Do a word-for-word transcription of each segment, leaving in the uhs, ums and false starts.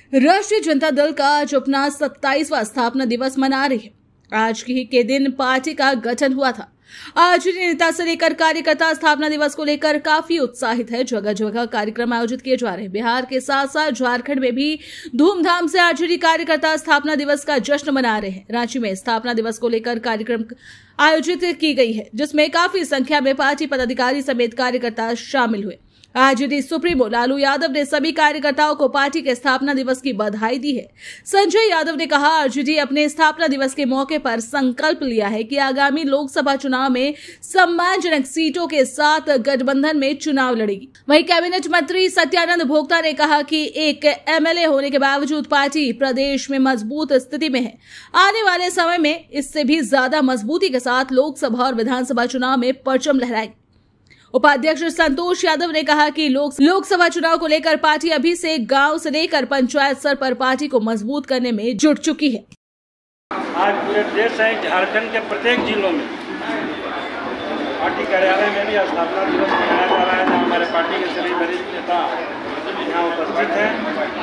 राष्ट्रीय जनता दल का आज अपना सत्ताईसवां स्थापना दिवस मना रही है। आज ही के दिन पार्टी का गठन हुआ था। आज नेता से लेकर कार्यकर्ता स्थापना दिवस को लेकर काफी उत्साहित है। जगह जगह कार्यक्रम आयोजित किए जा रहे हैं। बिहार के साथ साथ झारखंड में भी धूमधाम से आरजेडी कार्यकर्ता स्थापना दिवस का जश्न मना रहे हैं। रांची में स्थापना दिवस को लेकर कार्यक्रम आयोजित की गई है, जिसमें काफी संख्या में पार्टी पदाधिकारी समेत कार्यकर्ता शामिल हुए। आरजेडी सुप्रीमो लालू यादव ने सभी कार्यकर्ताओं को पार्टी के स्थापना दिवस की बधाई दी है। संजय यादव ने कहा, आरजेडी अपने स्थापना दिवस के मौके पर संकल्प लिया है कि आगामी लोकसभा चुनाव में सम्मानजनक सीटों के साथ गठबंधन में चुनाव लड़ेगी। वहीं कैबिनेट मंत्री सत्यानंद भोक्ता ने कहा कि एक एमएलए होने के बावजूद पार्टी प्रदेश में मजबूत स्थिति में है। आने वाले समय में इससे भी ज्यादा मजबूती के साथ लोकसभा और विधानसभा चुनाव में परचम लहराएगी। उपाध्यक्ष संतोष यादव ने कहा कि लोक लोकसभा चुनाव को लेकर पार्टी अभी से गांव से लेकर पंचायत स्तर पर पार्टी को मजबूत करने में जुट चुकी है। आज पूरे देश है, झारखंड के प्रत्येक जिलों में पार्टी कार्यालय में भी स्थापना दिवस मनाया जा रहा है, जहाँ हमारे पार्टी के सभी वरिष्ठ नेता यहाँ उपस्थित हैं।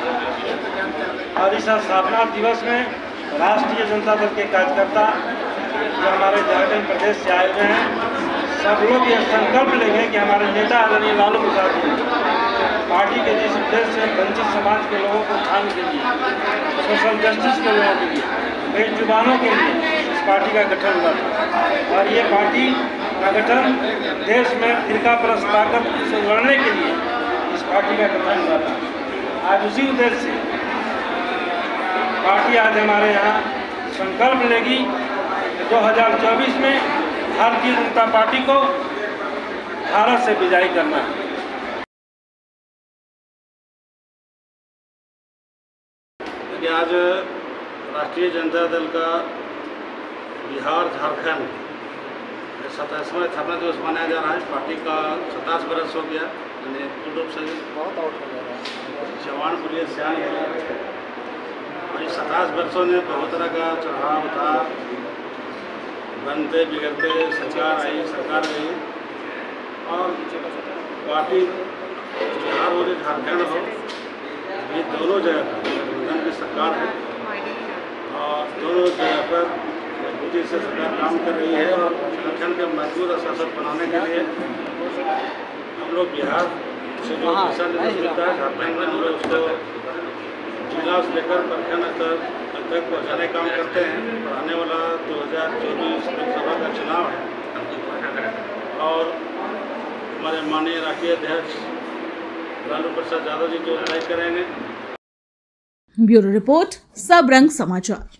और इस स्थापना दिवस में राष्ट्रीय जनता दल के कार्यकर्ता जो हमारे झारखंड प्रदेश से आए हुए हैं, सब लोग ये संकल्प लेंगे कि हमारे नेता आदरणीय लालू प्रसाद जी पार्टी के जिस उद्देश्य से वंचित समाज के लोगों को उत्थान के लिए, सोशल जस्टिस के लोगों के लिए, बेजुबानों के लिए इस पार्टी का गठन हुआ था। और ये पार्टी का गठन देश में फिरकापरस्त ताकत से लड़ने के लिए इस पार्टी का गठन हुआ था। आज उसी उद्देश्य से पार्टी आज हमारे यहाँ संकल्प लेगी दो हजार चौबीस में भारतीय जनता पार्टी को भारत से विजयी करना है। आज राष्ट्रीय जनता दल का बिहार झारखंड में सत्ताईसवां स्थापना दिवस मनाया जा रहा है। पार्टी का सत्ताईस बरस हो गया, यानी पूर्ण रूप से बहुत आउट हो गया, जवान पुलिस सियान हो गया। और इस सत्ताईस वर्षों में बहुत तरह का चढ़ाव था, बनते बिगड़ते सरकार आई, सरकार गई। और पार्टी बिहार हो झारखंड हो, ये दोनों जगह गठबंधन की सरकार है और दोनों जगह पर मजबूती से सरकार काम कर रही है। और झारखंड के मजबूत शासन बनाने के लिए हम लोग बिहार से जो दिशा निर्देश मिलता है झारखंड में, हम लोग उसको जिला से लेकर प्रखंड स्तर तक पहुँचाने काम करते हैं। और आने वाला दो हज़ार चौबीस लोकसभा का चुनाव है और हमारे माननीय राष्ट्रीय अध्यक्ष लालू प्रसाद यादव जी जो तय करेंगे। ब्यूरो रिपोर्ट, सब रंग समाचार।